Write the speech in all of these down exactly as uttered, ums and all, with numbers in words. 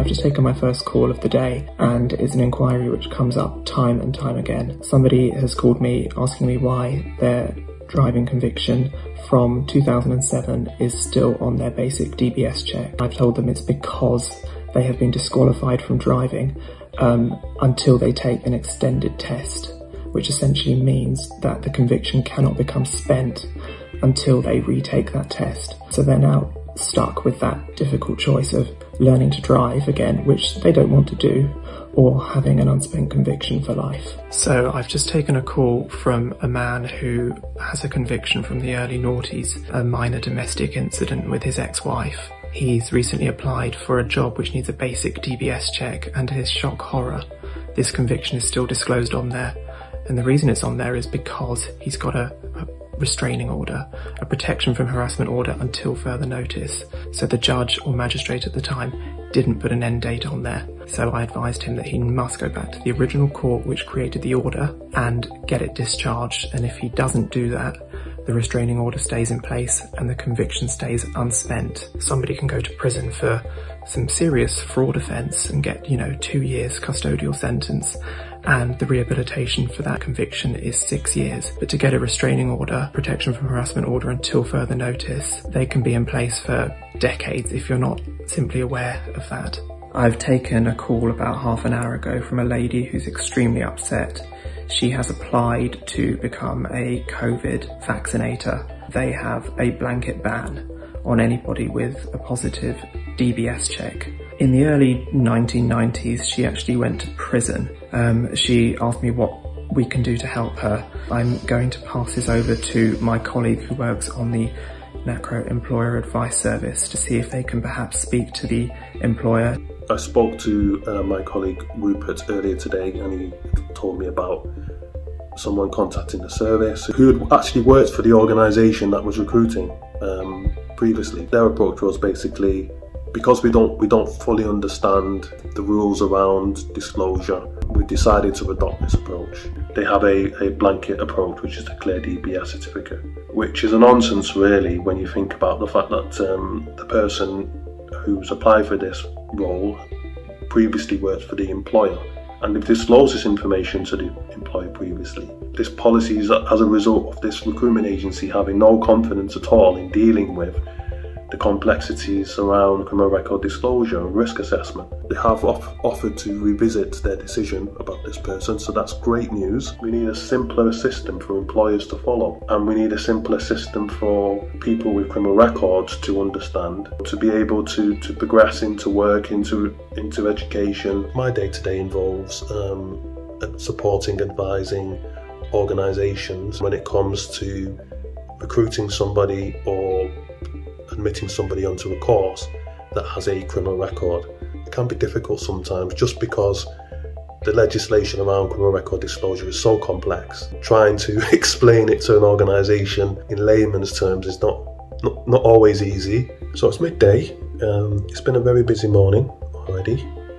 I've just taken my first call of the day, and it's an inquiry which comes up time and time again. Somebody has called me asking me why their driving conviction from two thousand seven is still on their basic D B S check. I've told them it's because they have been disqualified from driving um, until they take an extended test, which essentially means that the conviction cannot become spent until they retake that test. So they're now stuck with that difficult choice of learning to drive again, which they don't want to do, or having an unspent conviction for life. So I've just taken a call from a man who has a conviction from the early noughties, a minor domestic incident with his ex-wife. He's recently applied for a job which needs a basic D B S check, and to his shock horror, this conviction is still disclosed on there. And the reason it's on there is because he's got a, a restraining order, a protection from harassment order until further notice. So the judge or magistrate at the time didn't put an end date on there. So I advised him that he must go back to the original court which created the order and get it discharged. And if he doesn't do that, the restraining order stays in place and the conviction stays unspent. Somebody can go to prison for some serious fraud offence and get, you know, two years custodial sentence, and the rehabilitation for that conviction is six years. But to get a restraining order, protection from harassment order until further notice, they can be in place for decades if you're not simply aware of that. I've taken a call about half an hour ago from a lady who's extremely upset. She has applied to become a COVID vaccinator. They have a blanket ban on anybody with a positive D B S check. In the early nineteen nineties, she actually went to prison. Um, she asked me what we can do to help her. I'm going to pass this over to my colleague who works on the Nacro Employer Advice Service to see if they can perhaps speak to the employer. I spoke to uh, my colleague Rupert earlier today, and he told me about someone contacting the service who had actually worked for the organisation that was recruiting um, previously. Their approach was basically, because we don't we don't fully understand the rules around disclosure, we decided to adopt this approach. They have a, a blanket approach, which is to clear D B S certificate, which is a nonsense really when you think about the fact that um, the person who's applied for this role previously worked for the employer, and they've disclosed this information to the employer previously. This policy is as a result of this recruitment agency having no confidence at all in dealing with the complexities around criminal record disclosure and risk assessment. They have off offered to revisit their decision about this person, so that's great news. We need a simpler system for employers to follow, and we need a simpler system for people with criminal records to understand, to be able to, to progress into work, into, into education. My day-to-day involves um, supporting, advising organisations when it comes to recruiting somebody or admitting somebody onto a course that has a criminal record. It can be difficult sometimes just because the legislation around criminal record disclosure is so complex. Trying to explain it to an organisation in layman's terms is not, not, not always easy. So it's midday, um, it's been a very busy morning already,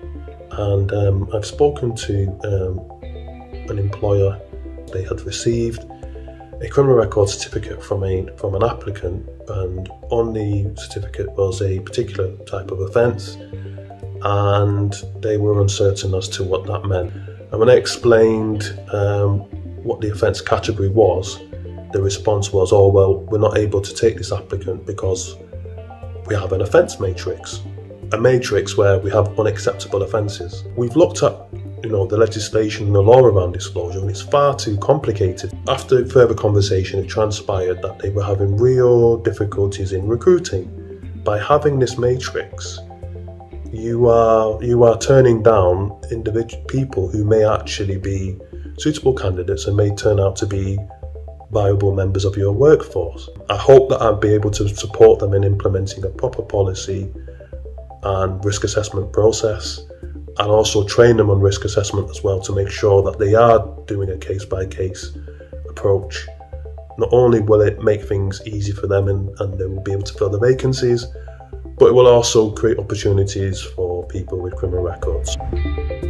and um, I've spoken to um, an employer. They had received a criminal record certificate from a from an applicant, and on the certificate was a particular type of offence, and they were uncertain as to what that meant. And when I explained um, what the offence category was, the response was, oh well, we're not able to take this applicant because we have an offence matrix, a matrix where we have unacceptable offences. We've looked at you know, the legislation and the law around disclosure, and it's far too complicated. After further conversation, it transpired that they were having real difficulties in recruiting. By having this matrix, you are you are turning down individual people who may actually be suitable candidates and may turn out to be viable members of your workforce. I hope that I'll be able to support them in implementing a proper policy and risk assessment process, and also train them on risk assessment as well to make sure that they are doing a case-by-case approach. Not only will it make things easy for them and, and they will be able to fill the vacancies, but it will also create opportunities for people with criminal records.